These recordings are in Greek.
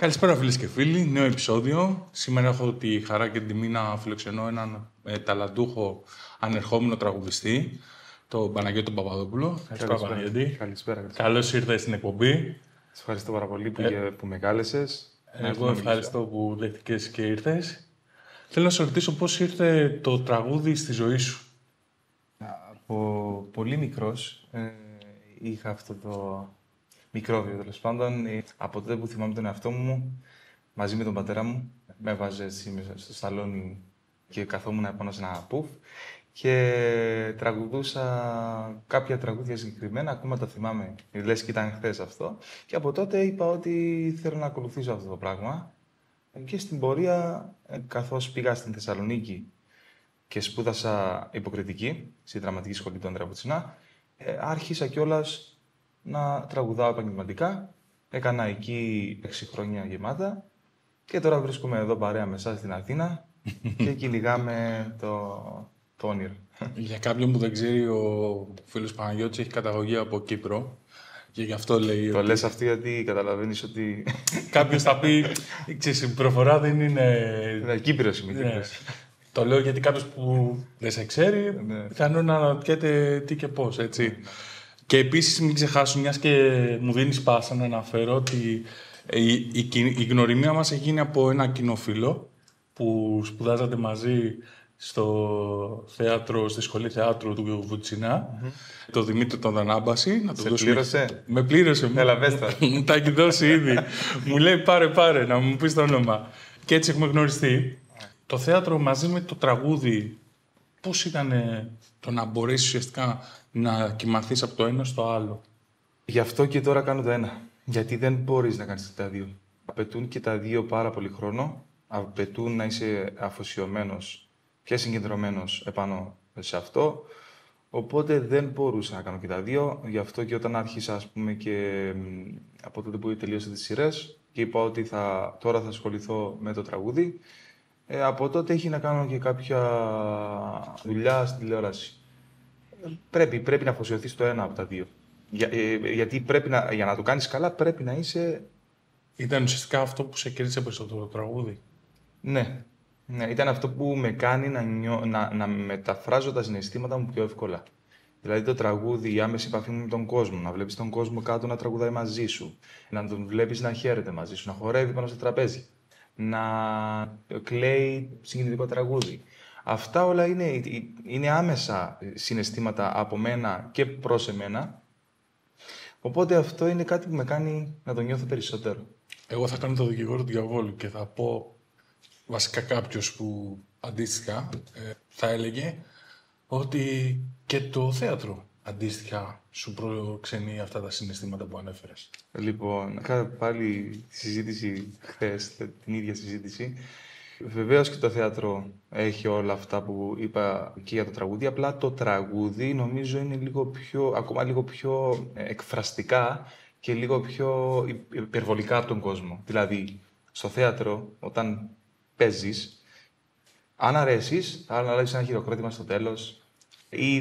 Καλησπέρα φίλες και φίλοι, νέο επεισόδιο. Σήμερα έχω τη χαρά και την τιμή να φιλοξενώ έναν ταλαντούχο ανερχόμενο τραγουδιστή, τον Παναγιώτη τον Παπαδόπουλο. Καλησπέρα, Παναγιώτη. Καλησπέρα. Καλώς ήρθες στην εκπομπή. Σε ευχαριστώ πάρα πολύ που με κάλεσες. Εγώ ευχαριστώ που δέχτηκες και ήρθες. Θέλω να σε ρωτήσω πώς ήρθε το τραγούδι στη ζωή σου. Από πολύ μικρός είχα αυτό το μικρόβιο, τέλος πάντων. Από τότε που θυμάμαι τον εαυτό μου, μαζί με τον πατέρα μου, με έβαζε στο σαλόνι και καθόμουν επάνω σε ένα πουφ και τραγουδούσα κάποια τραγούδια συγκεκριμένα, ακόμα τα θυμάμαι, λες και ήταν χθες αυτό. Και από τότε είπα ότι θέλω να ακολουθήσω αυτό το πράγμα. Και στην πορεία, καθώς πήγα στην Θεσσαλονίκη και σπούδασα υποκριτική στη Δραματική Σχολή του Ανδρέα Βουτσινά, άρχισα κιόλας να τραγουδάω επαγγελματικά. Έκανα εκεί 6 χρόνια γεμάτα και τώρα βρίσκομαι εδώ παρέα με εσάς στην Αθήνα και κυνηγάμε το όνειρο. Για κάποιον που δεν ξέρει, ο φίλος Παναγιώτης έχει καταγωγή από Κύπρο και γι' αυτό λέει. Το λες αυτό γιατί καταλαβαίνεις ότι. Κάποιος θα πει, ξέρεις, η προφορά δεν είναι. Κύπριος είμαι, Κύπριος. Το λέω γιατί κάποιος που δεν σε ξέρει, πιθανόν να αναρωτιέται τι και πώς, έτσι. Και επίσης μην ξεχάσω, μιας και μου δίνεις πάσα να αναφέρω ότι η γνωριμία μας έχει γίνει από ένα κοινό φίλο που σπουδάζατε μαζί στο θέατρο, στη σχολή θεάτρου του Βουτσινά, το Δημήτρη τον Δανάμπαση. Να Σε πλήρωσε? Με πλήρωσε. Έλα, πες τα. Μου τα έχει δώσει ήδη. Μου λέει πάρε, να μου πεις το όνομα. Και έτσι έχουμε γνωριστεί. Το θέατρο μαζί με το τραγούδι, πώς ήταν το να μπορέσεις ουσιαστικά να κοιμαθείς από το ένα στο άλλο? Γι' αυτό και τώρα κάνω το ένα. Γιατί δεν μπορείς να κάνεις τα δύο. Απαιτούν και τα δύο πάρα πολύ χρόνο. Απαιτούν να είσαι αφοσιωμένος και συγκεντρωμένος επάνω σε αυτό. Οπότε δεν μπορούσα να κάνω και τα δύο. Γι' αυτό και όταν άρχισα, ας πούμε, και από τότε που τελείωσα τις σειρές και είπα ότι τώρα θα ασχοληθώ με το τραγούδι, από τότε έχει να κάνω και κάποια δουλειά στην τηλεόραση. Πρέπει να αφοσιωθείς στο ένα από τα δύο. Γιατί για να το κάνεις καλά πρέπει να είσαι. Ήταν ουσιαστικά αυτό που σε κέρδισε περισσότερο το τραγούδι. Ναι, ήταν αυτό που με κάνει να μεταφράζω τα συναισθήματα μου πιο εύκολα. Δηλαδή το τραγούδι, η άμεση επαφή μου με τον κόσμο, να βλέπεις τον κόσμο κάτω να τραγουδάει μαζί σου, να τον βλέπεις να χαίρεται μαζί σου, να χορεύει πάνω στο τραπέζι, να κλαίει συγκινητικό τραγούδι. Αυτά όλα είναι άμεσα συναισθήματα από μένα και προς εμένα. Οπότε αυτό είναι κάτι που με κάνει να το νιώθω περισσότερο. Εγώ θα κάνω το δικηγόρο του διαβόλου και θα πω βασικά κάποιος που αντίστοιχα θα έλεγε ότι και το θέατρο αντίστοιχα σου προξενεί αυτά τα συναισθήματα που ανέφερες. Λοιπόν, είχα πάλι τη συζήτηση χθες, την ίδια συζήτηση. Βεβαίως και το θέατρο έχει όλα αυτά που είπα και για το τραγούδι, απλά το τραγούδι νομίζω είναι ακόμα λίγο πιο εκφραστικά και λίγο πιο υπερβολικά από τον κόσμο. Δηλαδή, στο θέατρο, όταν παίζεις, αν αρέσεις, θα αναλάβεις ένα χειροκρότημα στο τέλος ή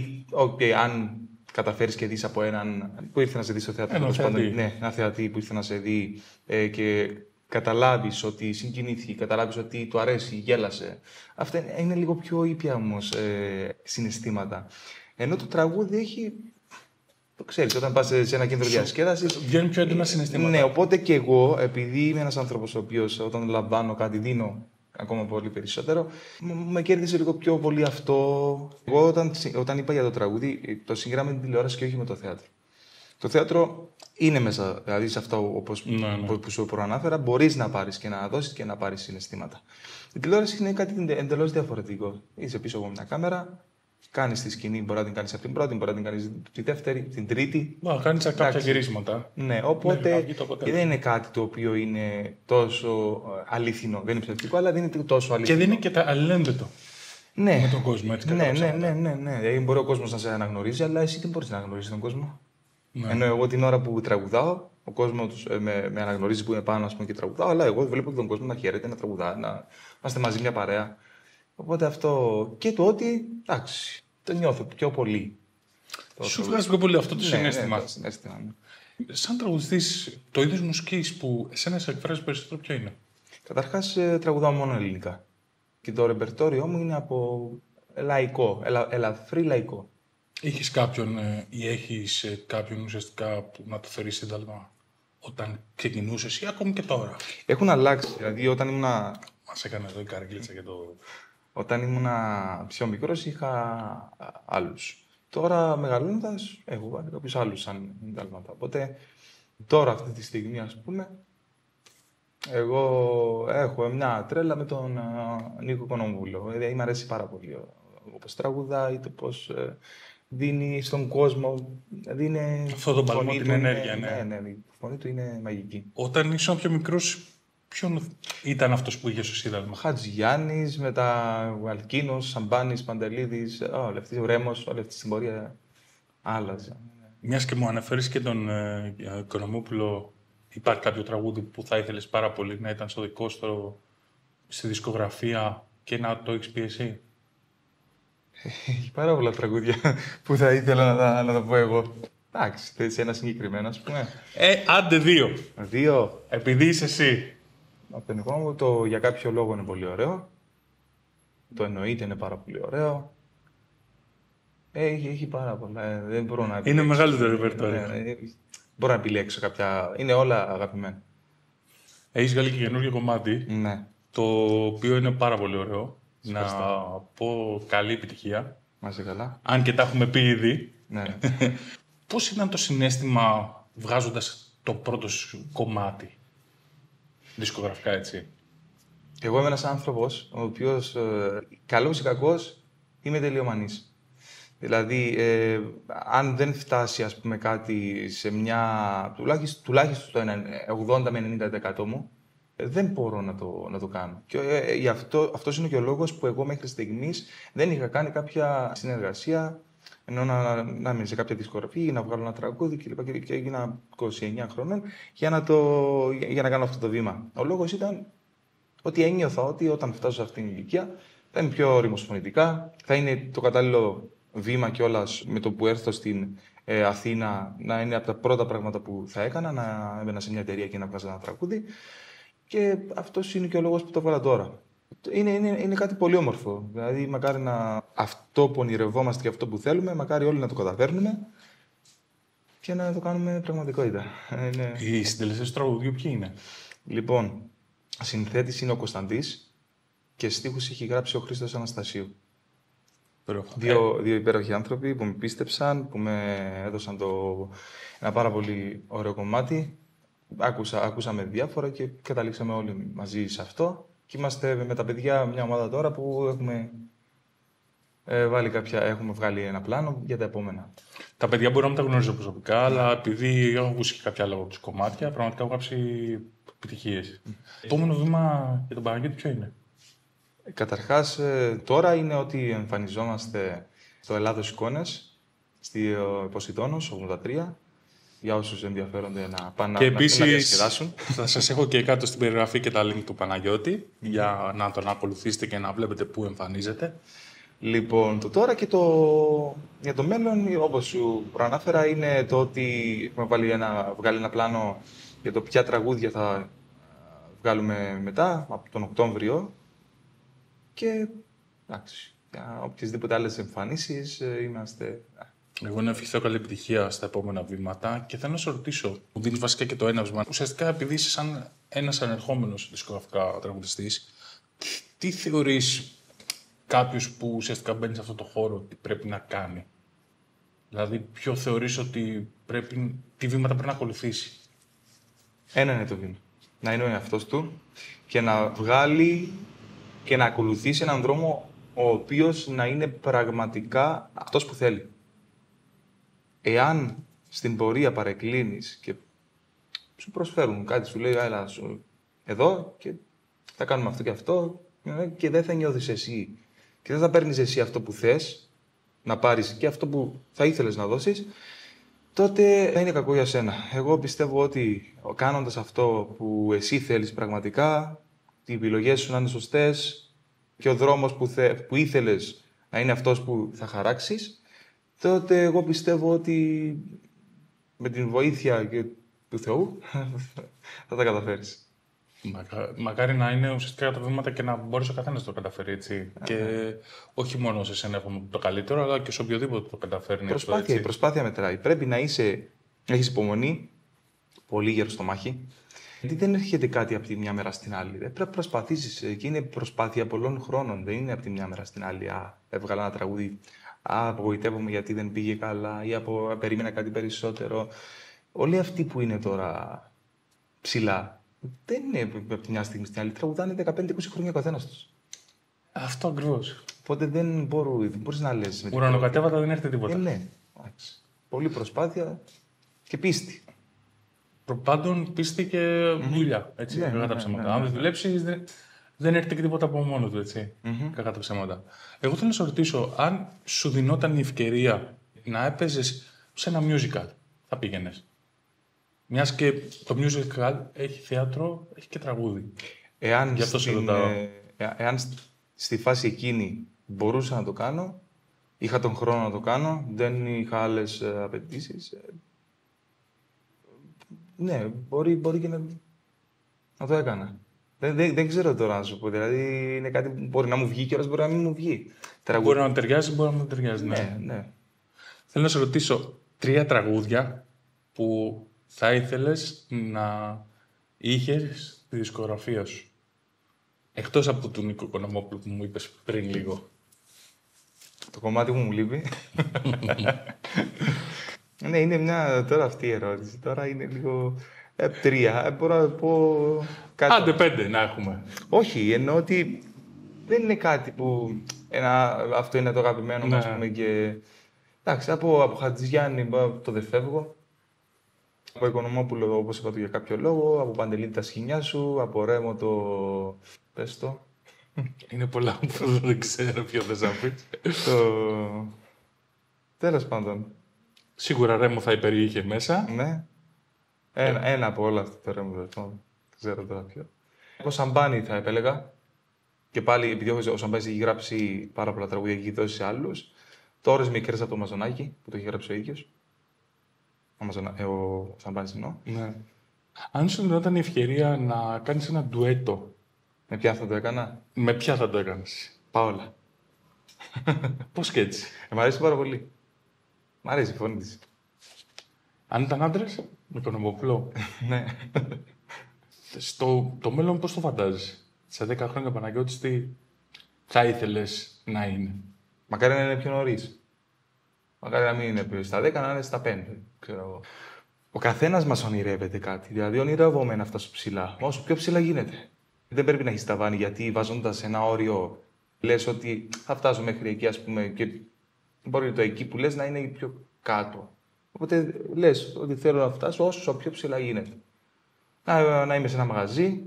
αν καταφέρεις και δεις από έναν που ήρθε να σε δει στο θέατρο, ένα θεατή που ήρθε να σε δει και καταλάβεις ότι συγκινήθηκε, καταλάβεις ότι του αρέσει, γέλασε. Αυτά είναι λίγο πιο ήπια όμως συναισθήματα. Ενώ το τραγούδι έχει. Το ξέρεις, όταν πας σε ένα κέντρο διασκέδασης. Βγαίνουν πιο έντονα συναισθήματα. Ναι, οπότε και εγώ, επειδή είμαι ένας άνθρωπος ο οποίος όταν λαμβάνω κάτι δίνω ακόμα πολύ περισσότερο, με κέρδισε λίγο πιο πολύ αυτό. Εγώ όταν είπα για το τραγούδι, το σύγκρινα με την τηλεόραση και όχι με το θέατρο. Το θέατρο είναι μέσα, δηλαδή σε αυτό που σου προανάφερα, μπορείς να πάρεις και να δώσεις και να πάρεις συναισθήματα. Η τηλεόραση είναι κάτι εντελώς διαφορετικό. Είσαι πίσω από μια κάμερα, κάνεις τη σκηνή, μπορεί να την κάνεις από την πρώτη, μπορεί να την κάνεις τη δεύτερη, την τρίτη. Κάνεις κάποια γυρίσματα. Ναι, οπότε δεν είναι κάτι το οποίο είναι τόσο αληθινό. Δεν είναι ψευδικό, αλλά δεν είναι τόσο αληθινό. Και δεν είναι και τα αλληλένδετο. Ναι. Με τον κόσμο, έτσι. Ναι. Δηλαδή μπορεί ο κόσμος να σε αναγνωρίζει, αλλά εσύ δεν μπορείς να αναγνωρίσεις τον κόσμο. Ναι. Ενώ εγώ την ώρα που τραγουδάω, ο κόσμος με αναγνωρίζει που είναι πάνω, ας πούμε, και τραγουδάω, αλλά εγώ βλέπω τον κόσμο να χαίρεται, να τραγουδά, να είμαστε μαζί μια παρέα. Οπότε αυτό και το ότι, εντάξει, το νιώθω πιο πολύ. Σου βγάζει πιο πολύ αυτό το συναίσθημα. Ναι, το συναίσθημα, ναι. Σαν τραγουδιστής, το είδος μουσικής που εσένα σε εκφράζει περισσότερο ποιο είναι? Καταρχάς, τραγουδάω μόνο ελληνικά. Και το ρεπερτόριό μου είναι από λαϊκό, ελαφρύ λαϊκό. Είχες κάποιον ή έχεις κάποιον ουσιαστικά που να το θεωρείς σύνταλμα όταν ξεκινούσες ή ακόμη και τώρα? Έχουν αλλάξει. Δηλαδή, Μας έκανε εδώ η καργλίτσα για το... όταν ήμουνα πιο μικρός είχα άλλους. Τώρα, μεγαλώνοντας, έχω βάλει κάποιους άλλους σαν σύνταλματα. Οπότε, τώρα αυτή τη στιγμή, ας πούμε, εγώ έχω μια τρέλα με τον Νίκο Κονομβούλο. Δηλαδή, μου αρέσει πάρα πολύ όπως τραγουδάει, το πώς δίνει στον κόσμο. Δηλαδή αυτό το παλμό, την ενέργεια, ναι. Η φωνή του είναι μαγική. Όταν ήσουν πιο μικρός, ποιον ήταν αυτός που είχε στο σύνταλμα? Χατζηγιάννης, μετά Αλκίνος, Σαμπάνης, Παντελίδης, ο Λευτής Ρέμος, όλη αυτή την πορεία άλλαζε. Μιας και μου αναφέρεις και τον Κονομόπουλο, υπάρχει κάποιο τραγούδι που θα ήθελες πάρα πολύ να ήταν στο δικό σου στη δισκογραφία και να το έχεις πει εσύ? Έχει πάρα πολλά τραγούδια που θα ήθελα να τα πω εγώ. Εντάξει, θες ένα συγκεκριμένο, ας πούμε. Άντε δύο. Δύο. Επειδή είσαι εσύ. Από τον εικόνα μου, το για κάποιο λόγο είναι πολύ ωραίο. Το εννοείται είναι πάρα πολύ ωραίο. Έχει πάρα πολλά. Δεν μπορώ να είναι μεγάλο το ρεπερτόριο. Μπορώ να επιλέξω κάποια. Είναι όλα αγαπημένα. Έχεις βγάλει και καινούργιο κομμάτι. Ναι. Το οποίο είναι πάρα πολύ ωραίο. Να πω καλή επιτυχία. Να είσαι καλά. Αν και τα έχουμε πει ήδη. Ναι. Πώς ήταν το συναίσθημα βγάζοντας το πρώτο σου κομμάτι, δισκογραφικά, έτσι? Εγώ είμαι ένας άνθρωπος, ο οποίος, καλός ή κακός, είμαι τελειομανής. Δηλαδή, αν δεν φτάσει, ας πούμε, κάτι σε μια, τουλάχιστον στο 80 με 90% μου, δεν μπορώ να το κάνω. Και αυτός είναι και ο λόγος που εγώ μέχρι στιγμής δεν είχα κάνει κάποια συνεργασία, ενώ να είμαι σε κάποια δισκογραφία ή να βγάλω ένα τραγούδι κλπ. Και έγινα 29 χρόνων για να κάνω αυτό το βήμα. Ο λόγος ήταν ότι ένιωθα ότι όταν φτάσω σε αυτήν την ηλικία θα είμαι πιο ρημοσφωνητικά, θα είναι το κατάλληλο βήμα κιόλας με το που έρθω στην Αθήνα να είναι από τα πρώτα πράγματα που θα έκανα, να έμπαινα σε μια εταιρεία και να βγάζω ένα τραγούδι. Και αυτός είναι και ο λόγος που το έβαλα τώρα. Είναι κάτι πολύ όμορφο. Δηλαδή, μακάρι αυτό που ονειρευόμαστε και αυτό που θέλουμε, μακάρι όλοι να το καταφέρνουμε και να το κάνουμε πραγματικότητα. Οι συντελεστές του τραγουδιού ποιοι είναι? Λοιπόν, συνθέτης είναι ο Κωνσταντής και στίχους έχει γράψει ο Χρήστος Αναστασίου. Δύο υπέροχοι άνθρωποι που με πίστεψαν, που με έδωσαν ένα πάρα πολύ ωραίο κομμάτι. Ακούσαμε διάφορα και καταλήξαμε όλοι μαζί σε αυτό. Και είμαστε με τα παιδιά μια ομάδα τώρα που έχουμε βγάλει ένα πλάνο για τα επόμενα. Τα παιδιά μπορεί να μην τα γνωρίζω προσωπικά, αλλά επειδή έχω ακούσει κάποια λόγω τους κομμάτια, πραγματικά έχω γράψει επιτυχίες. Επόμενο βήμα για τον Παναγιώτη ποιο είναι? Καταρχάς, τώρα είναι ότι εμφανιζόμαστε στο Ελλάδος Εικόνες, στη Ποσειδώνος, 83, για όσους ενδιαφέρονται να πάνε και να διασκεδάσουν. Θα σας έχω και κάτω στην περιγραφή και τα link του Παναγιώτη, για να τον ακολουθήσετε και να βλέπετε πού εμφανίζεται. Λοιπόν, το τώρα και για το μέλλον, όπως σου προανάφερα, είναι το ότι έχουμε βγάλει ένα πλάνο για το ποια τραγούδια θα βγάλουμε μετά, από τον Οκτώβριο. Και εντάξει, για οποιασδήποτε άλλες εμφανίσεις είμαστε... Εγώ να ευχηθώ καλή επιτυχία στα επόμενα βήματα και θέλω να σε ρωτήσω, μου δίνεις βασικά και το έναυσμα. Ουσιαστικά, επειδή είσαι σαν ένας ανερχόμενος δισκογραφικά τραγουδιστής, τι θεωρείς κάποιος που ουσιαστικά μπαίνει σε αυτό το χώρο τι πρέπει να κάνει? Δηλαδή, ποιο θεωρείς ότι τι βήματα πρέπει να ακολουθήσει? Ένα είναι το βήμα. Να είναι ο εαυτός του και να βγάλει και να ακολουθήσει έναν δρόμο ο οποίος να είναι πραγματικά αυτός που θέλει. Εάν στην πορεία παρεκκλίνεις και σου προσφέρουν κάτι, σου λέει έλα εδώ και θα κάνουμε αυτό και αυτό και δεν θα νιώθεις εσύ και δεν θα παίρνεις εσύ αυτό που θες να πάρεις και αυτό που θα ήθελες να δώσεις, τότε θα είναι κακό για σένα. Εγώ πιστεύω ότι κάνοντας αυτό που εσύ θέλεις πραγματικά, οι επιλογές σου να είναι σωστές και ο δρόμος που ήθελες να είναι αυτός που θα χαράξεις, τότε εγώ πιστεύω ότι με την βοήθεια και του Θεού θα τα καταφέρεις. Μακάρι να είναι ουσιαστικά τα βήματα και να μπορείς ο καθένας να το καταφέρει, έτσι. Και όχι μόνο σε σένα έχουμε το καλύτερο, αλλά και σε οποιοδήποτε το καταφέρνει. Η προσπάθεια μετράει. Πρέπει να έχεις υπομονή, πολύ γέρο στο μάχη. Γιατί δεν έρχεται κάτι από τη μια μέρα στην άλλη. Πρέπει να προσπαθήσεις. Και είναι προσπάθεια πολλών χρόνων. Δεν είναι από τη μια μέρα στην άλλη. Έβγαλα ένα τραγούδι. Απογοητεύομαι γιατί δεν πήγε καλά. Ή περίμενα κάτι περισσότερο. Όλοι αυτοί που είναι τώρα ψηλά, δεν είναι από τη μια στιγμή στην άλλη. Τραγουδάνε 15-20 χρόνια ο καθένας τους. Αυτό ακριβώς. Οπότε δεν μπορείς να λες. Ουρανοκατέβατα δεν έρχεται τίποτα. Ναι. Πολλή προσπάθεια και πίστη. Προπάντων πίστη και δουλειά. Έτσι, κακά τα ψέματα. Αν δεν δουλέψεις, δεν έρχεται και τίποτα από μόνο του. Έτσι. Κακά τα ψέματα. Εγώ θέλω να σε ρωτήσω, αν σου δινόταν η ευκαιρία να έπαιζες σε ένα musical, θα πήγαινες? Μιας και το musical έχει θέατρο, έχει και τραγούδι. Εάν στη φάση εκείνη μπορούσα να το κάνω, είχα τον χρόνο να το κάνω, δεν είχα άλλες απαιτήσεις. Ναι, μπορεί και να το έκανα. Δεν ξέρω τώρα να σου πω. Δηλαδή είναι κάτι που μπορεί να μου βγει και όλες μπορεί να μην μου βγει. Μπορεί να ταιριάζει, μπορεί να μην ταιριάζει. Ναι. Θέλω να σε ρωτήσω 3 τραγούδια που θα ήθελες να είχες στη δισκογραφία σου. Εκτός από τον Νίκο Οικονομόπουλο που μου είπες πριν λίγο. Το κομμάτι μου λείπει. Ναι, είναι μια τώρα αυτή η ερώτηση. Τώρα είναι λίγο 3. Μπορώ να πω κάτι. Άντε 5 να έχουμε. Όχι, εννοώ ότι δεν είναι κάτι που αυτό είναι το αγαπημένο μας, πούμε, και... Εντάξει, από Χατζηγιάννη το δεν φεύγω. Από Οικονομόπουλο, όπως είπα, για κάποιο λόγο. Από Παντελή τα σχοινιά σου. Από Ρέμο το... Πες το. Είναι πολλά που δεν ξέρω ποιο θες να πεις. Τέλος πάντων. Σίγουρα Ρέμο θα υπερήχε μέσα. Ναι. Ένα από όλα αυτά το Ρέμο δεν ξέρω τώρα ποιο. Ο Σαμπάνι θα επέλεγα. Και πάλι, επειδή ο Σαμπάνης έχει γράψει πάρα πολλά τραγούδια και έχει δώσει σε άλλους. Το Ώρες Μικρές από το Μαζονάκι, που το έχει γράψει ο ίδιος. Ο Σαμπάνης εννοώ. Ναι. Αν σου δινόταν η ευκαιρία να κάνεις ένα ντουέτο. Με ποια θα το έκανα? Με ποια θα το έκανες? Πάολα. Πώς και έτσι? Μ' αρέσει πάρα πολύ. Μ' αρέσει η φωνή της. Αν ήταν άντρας, με Οικονομόπουλο. Ναι. Το μέλλον πώς το φαντάζεσαι? Σε 10 χρόνια Παναγιώτης τι θα ήθελες να είναι? Μακάρι να είναι πιο νωρίς. Μακάρι να μην είναι πιο στα 10, να είναι στα 5. Ξέρω εγώ. Ο καθένας μας ονειρεύεται κάτι. Δηλαδή, ονειρεύομαι να φτάσω ψηλά. Όσο πιο ψηλά γίνεται. Δεν πρέπει να έχει ταβάνι, γιατί βάζοντας ένα όριο, λες ότι θα φτάσω μέχρι εκεί, ας πούμε, και μπορεί το εκεί που λες να είναι πιο κάτω. Οπότε λες ότι θέλω να φτάσω όσο πιο ψηλά γίνεται. Να είμαι σε ένα μαγαζί,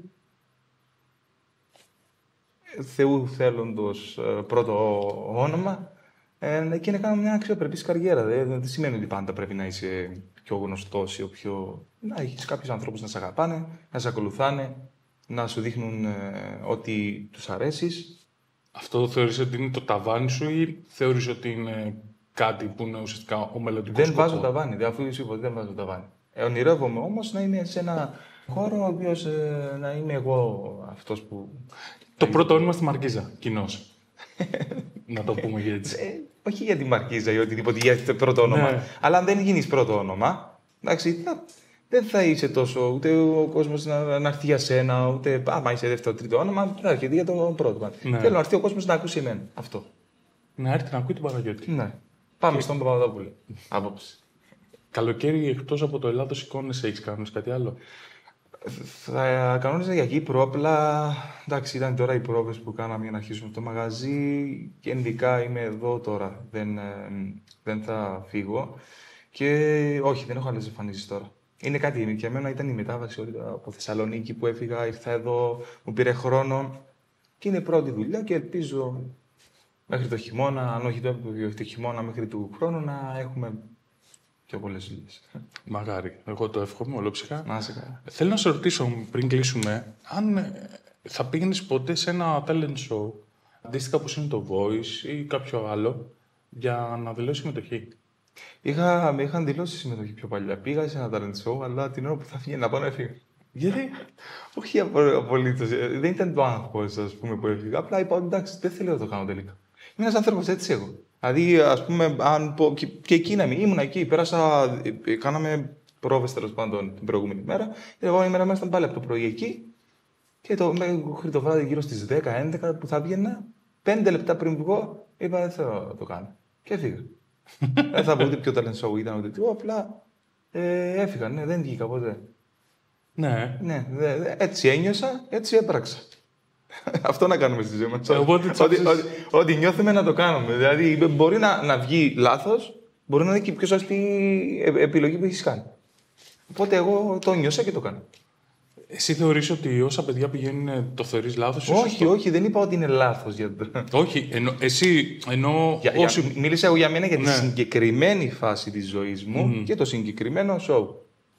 Θεού θέλοντος πρώτο όνομα, και να κάνω μια αξιοπρεπής καριέρα. Δεν σημαίνει ότι πάντα πρέπει να είσαι πιο γνωστός ή να έχεις κάποιους ανθρώπους να σε αγαπάνε, να σε ακολουθάνε, να σου δείχνουν ότι τους αρέσεις. Αυτό θεωρείς ότι είναι το ταβάνι σου ή θεωρείς ότι είναι κάτι που είναι ουσιαστικά ο μελλοντικός σκοπός? Δεν βάζω ταβάνι, αφού σου είπα ότι δεν βάζω ταβάνι. Ονειρεύομαι όμως να είμαι σε ένα χώρο ο οποίος να είμαι εγώ αυτός που... Το πρώτο όνομα στη Μαρκίζα, κοινώς. Να το πούμε και έτσι. Όχι για τη Μαρκίζα ή οτιδήποτε για το πρώτο όνομα. Ναι. Αλλά αν δεν γίνεις πρώτο όνομα, εντάξει, δεν θα είσαι τόσο, ούτε ο κόσμος να έρθει για σένα, ούτε άμα είσαι δεύτερο, τρίτο όνομα, θα έρχεται για το πρώτο. Ναι. Θέλω να έρθει ο κόσμος να ακούσει εμένα. Αυτό. Να έρθει να ακούει τον Παναγιώτη. Ναι. Πάμε στον Παπαδόπουλο. Απόψε. Καλοκαίρι, εκτός από το Ελλάδος Εικόνες, έχεις κάνει κάτι άλλο? Θα κανόνιζα για Κύπρο, απλά εντάξει, ήταν τώρα οι πρόβες που κάναμε για να αρχίσουμε το μαγαζί και ειδικά είμαι εδώ τώρα, δεν θα φύγω και όχι, δεν έχω άλλες εμφανίσεις τώρα. Είναι κάτι, για μένα ήταν η μετάβαση από Θεσσαλονίκη που έφυγα, ήρθα εδώ, μου πήρε χρόνο και είναι η πρώτη δουλειά και ελπίζω μέχρι το χειμώνα, αν όχι το χειμώνα μέχρι του χρόνου, να έχουμε πιο πολλές δουλειές. Μαγάρι. Εγώ το εύχομαι ολόψυχα. Να είσαι καλά. Θέλω να σε ρωτήσω πριν κλείσουμε, αν θα πήγαινες ποτέ σε ένα talent show, αντίστοιχα όπως είναι το Voice ή κάποιο άλλο, για να δηλώσει συμμετοχή. Με είχαν δηλώσει συμμετοχή πιο παλιά. Πήγα σε ένα talent show, αλλά την ώρα που θα φύγει να πάω να έφυγα. Γιατί? Όχι απολύτως. Δεν ήταν το άγχος, ας πούμε, που έφυγα. Απλά είπα, εντάξει, δεν θέλω να το κάνω τελικά. Είμαι ένας άνθρωπος έτσι εγώ. Δηλαδή, ας πούμε, αν πω, και εκεί να μην ήμουν εκεί, πέρασα, κάναμε πρόβες τέλος πάντων την προηγούμενη μέρα. Η επόμενη μέρα μέσα ήταν πάλι από το πρωί εκεί. Και το βράδυ γύρω στις 10-11 που θα βγαίνα, 5 λεπτά πριν βγω, είπα δεν θέλω να το κάνω. Και έφυγα. Δεν θα πω ούτε ποιο talent show ήταν ούτε τι, απλά έφυγα. Ναι, δεν βγήκα ποτέ. Ναι. Έτσι ένιωσα, έτσι έπραξα. Αυτό να κάνουμε στη ζωή μας. Ό,τι νιώθουμε να το κάνουμε. Δηλαδή, μπορεί να βγει λάθος, μπορεί να είναι και η πιο σωστή επιλογή που έχεις κάνει. Οπότε εγώ το νιώσα και το κάνω. Εσύ θεωρείς ότι όσα παιδιά πηγαίνουν το θεωρείς λάθος? Όχι, δεν είπα ότι είναι λάθος. Όχι, εσύ εννοώ... Μίλησα εγώ για μένα για τη συγκεκριμένη φάση της ζωής μου και το συγκεκριμένο show.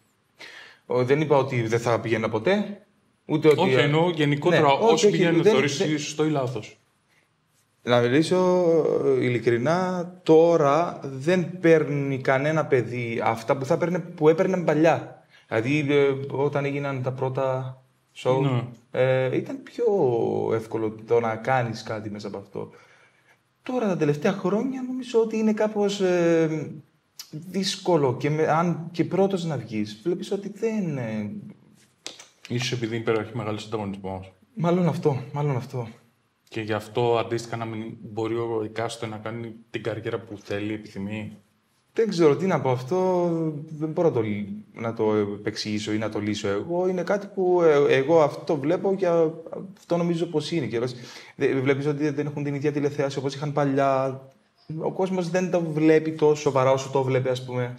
Δεν είπα ότι δεν θα πηγαίνα ποτέ. Ούτε ότι... Όχι, εννοώ γενικότερα όσοι πηγαίνουν θεωρείς σωστό ή λάθος. Να μιλήσω ειλικρινά, τώρα δεν παίρνει κανένα παιδί αυτά που έπαιρνε παλιά. Δηλαδή, όταν έγιναν τα πρώτα show, ήταν πιο εύκολο το να κάνεις κάτι μέσα από αυτό. Τώρα, τα τελευταία χρόνια, νομίζω ότι είναι κάπως δύσκολο. Και αν και πρώτος να βγεις, βλέπεις ότι δεν... Ίσως επειδή υπάρχει μεγάλος ανταγωνισμός. Μάλλον αυτό. Και γι' αυτό αντίστοιχα να μην μπορεί ο εκάστοτε να κάνει την καριέρα που θέλει, επιθυμεί. Δεν ξέρω τι να πω αυτό, δεν μπορώ να το επεξηγήσω ή να το λύσω εγώ. Είναι κάτι που εγώ αυτό βλέπω και αυτό νομίζω πως είναι. Και βλέπεις ότι δεν έχουν την ίδια τηλεθέαση όπως είχαν παλιά. Ο κόσμος δεν το βλέπει τόσο σοβαρά όσο το βλέπει, ας πούμε.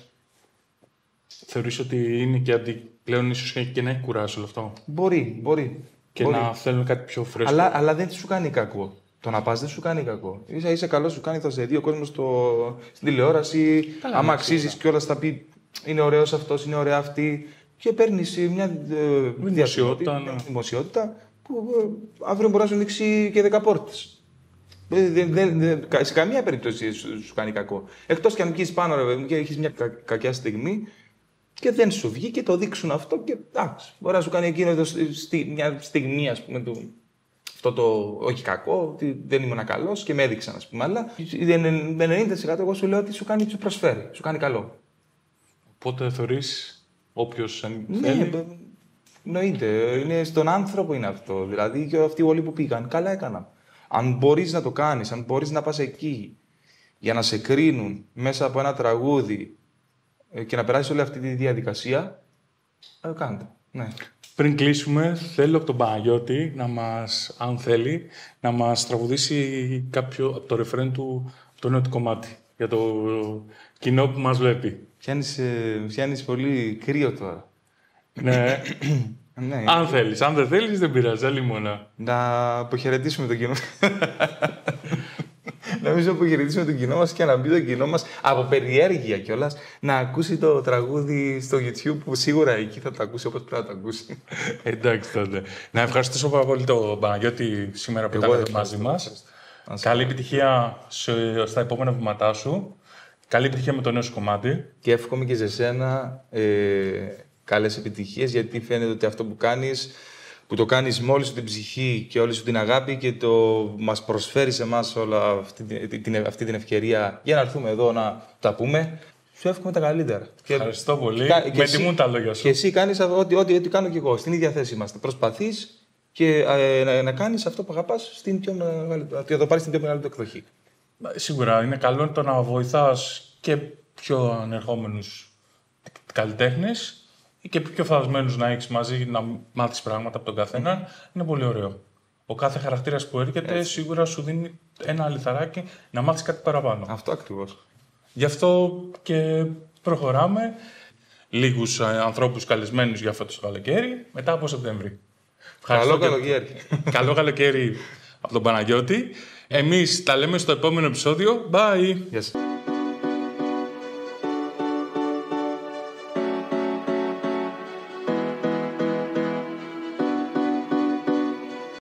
Θεωρείς ότι είναι και πλέον ίσως και να έχει κουράσει όλο αυτό? Μπορεί. Και να θέλουν κάτι πιο φρέσκο. Αλλά δεν σου κάνει κακό. Το να πας δεν σου κάνει κακό. Είσαι καλό, σου κάνει, θα σε δει ο κόσμος στην τηλεόραση. Άμα αξίζεις κιόλας θα πει είναι ωραίος αυτός, είναι ωραία αυτή. Και παίρνεις μια δημοσιότητα που αύριο μπορεί να σου ανοίξει και 10 πόρτες. Σε καμία περίπτωση σου κάνει κακό. Εκτός κι αν βγεις πάνω και έχεις μια κακιά στιγμή και δεν σου βγει και το δείξουν αυτό και εντάξει, μπορεί να σου κάνει εκείνο μια στιγμή, ας πούμε, αυτό το όχι κακό, ότι δεν ήμουν καλός και με έδειξαν, ας πούμε. Αλλά 90% εγώ σου λέω ότι σου προσφέρει, σου κάνει καλό. Οπότε θεωρείς όποιος θέλει. Ναι, εννοείται. Είναι στον άνθρωπο είναι αυτό. Δηλαδή και αυτοί όλοι που πήγαν, καλά έκαναν. Αν μπορείς να το κάνεις, αν μπορείς να πας εκεί για να σε κρίνουν μέσα από ένα τραγούδι και να περάσεις όλη αυτή τη διαδικασία, κάντε. Ναι. Πριν κλείσουμε, θέλω από τον Παναγιώτη αν θέλει, να μας τραγουδήσει κάποιο από το ρεφρέν του το νέο του κομμάτι, για το κοινό που μας βλέπει. Πιάνεις πολύ κρύο τώρα. Ναι. Ναι. Αν θέλεις. Αν δεν θέλεις, δεν πειράζει. Άλλη μόνο. Να αποχαιρετήσουμε το κοινό. Νομίζω αποχαιρετήσουμε το κοινό μας και να μπει το κοινό μας από περιέργεια κιόλας να ακούσει το τραγούδι στο YouTube που σίγουρα εκεί θα το ακούσει όπως πρέπει να το ακούσει. Εντάξει τότε. Να ευχαριστήσω πάρα πολύ τον Παναγιώτη σήμερα που ήταν μαζί μας. Καλή επιτυχία στα επόμενα βήματά σου. Καλή επιτυχία με το νέο σου κομμάτι. Και εύχομαι και σε σένα καλές επιτυχίες, γιατί φαίνεται ότι αυτό που το κάνεις με όλη σου την ψυχή και όλη σου την αγάπη και μας προσφέρει σε εμάς όλα αυτή την ευκαιρία για να έρθουμε εδώ να τα πούμε. Σου εύχομαι τα καλύτερα. Ευχαριστώ πολύ. Με τιμούν τα λόγια σου. Και εσύ κάνεις ό,τι κάνω και εγώ. Στην ίδια θέση είμαστε. Προσπαθείς και να κάνεις αυτό που αγαπάς να το πάρεις στην πιο μεγάλη του εκδοχή. Σίγουρα είναι καλό το να βοηθάς και πιο ανερχόμενους καλλιτέχνες και πιο φασμένους να έχεις μαζί, να μάθεις πράγματα από τον καθένα. Είναι πολύ ωραίο. Ο κάθε χαρακτήρας που έρχεται σίγουρα σου δίνει ένα λιθαράκι να μάθεις κάτι παραπάνω. Αυτό ακριβώς. Γι' αυτό και προχωράμε. Λίγους ανθρώπους καλεσμένους για φέτος το καλοκαίρι, μετά από Σεπτέμβρη. Καλό καλοκαίρι. Καλό καλοκαίρι από τον Παναγιώτη. Εμείς τα λέμε στο επόμενο επεισόδιο. Bye! Yes.